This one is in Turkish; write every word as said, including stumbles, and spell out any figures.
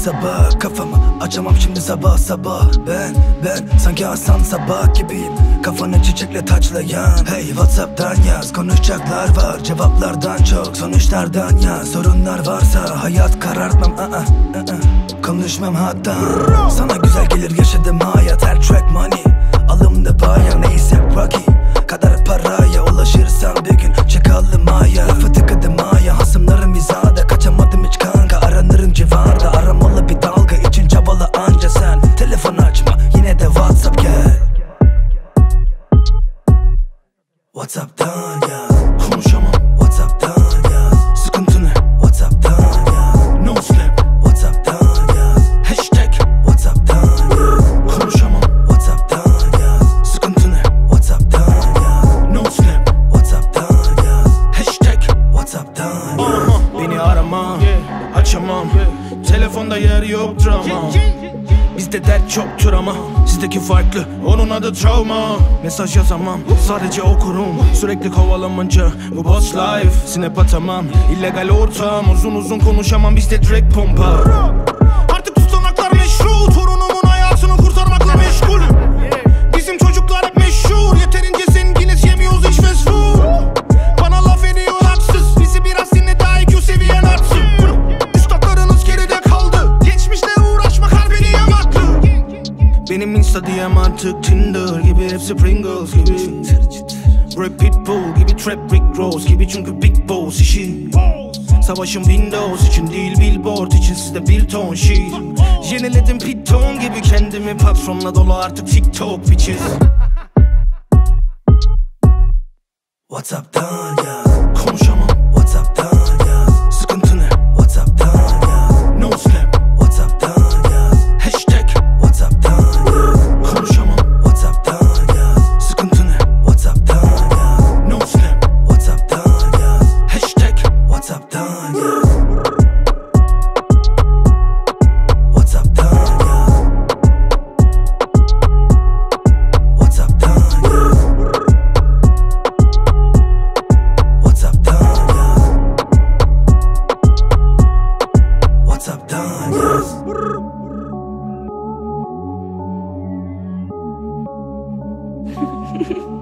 sabah. Kafamı açamam şimdi sabah sabah. Ben ben sanki Hasan Sabah gibiyim, kafanı çiçekle taçlayan. Hey WhatsApp'tan yaz, konuşacaklar var, cevaplardan çok sonuçlardan yaz. Sorunlar varsa hayat karartmam, ı-ı, ı-ı. konuşmam hatta. Sana güzel gelir yaşadığım hayat, her track money, alımda baya neyse Rocky. Kadar paraya ulaşırsam bir gün çakalım aya. Lafı tıkadım aya, hasımlarım hizada, kaçamadım hiç kanka, aranırım civarda. Aramalı bir dalga için çabala anca sen, telefon açma yine de WhatsApp gel. WhatsApp'tan yaz, konuşamam WhatsApp'tan yaz. Sıkıntı ne? WhatsApp'tan yaz. No sleep WhatsApp'tan yaz. Hashtag WhatsApp'tan yaz. Konuşamam WhatsApp'tan yaz. Sıkıntı ne? WhatsApp'tan yaz. No sleep WhatsApp'tan yaz. Hashtag WhatsApp'tan yaz. Aha, beni arama, açamam, telefonda yer yok drama. Bizde dert çoktur ama sizdeki farklı, onun adı travma. Mesaj yazamam, sadece okurum. Sürekli kovalamanca bu boss life. Snap atamam, illegal ortam. Uzun uzun konuşamam, bizde direkt pompa. Artık tutanaklar meşru, torunumun hayatını kurtarmakla meşgulüm. Bizim çocuklar hep meşhur, yeterince zenginiz, yemiyoruz hiç fast food. Bana laf ediyor haksız, bizi biraz dinle daha I Q seviyen artsın. Üstadlarınız geride kaldı, geçmişle uğraşma kalbini yamattı. Benim Insta D M artık Tinder gibi, hepsi Pringles gibi. Rap Pitbull gibi, trap Rick Ross gibi, çünkü big boss işi. Savaşım Windows için değil, billboard için, sizde bir ton şiir. Yeniledim Piton gibi kendimi, patronla dolu artık TikTok bitches. WhatsApp'tan yaz, konuşamam WhatsApp'tan yaz. Sıkıntı ne? WhatsApp'tan yaz. No sleep WhatsApp'tan yaz. Hashtag WhatsApp'tan yaz. Konuşamam WhatsApp'tan yaz. Sıkıntı ne? WhatsApp'tan yaz. No sleep WhatsApp'tan yaz. Hashtag WhatsApp'tan yaz. WhatsApp'tan yaz. WhatsApp'tan yaz. WhatsApp'tan yaz.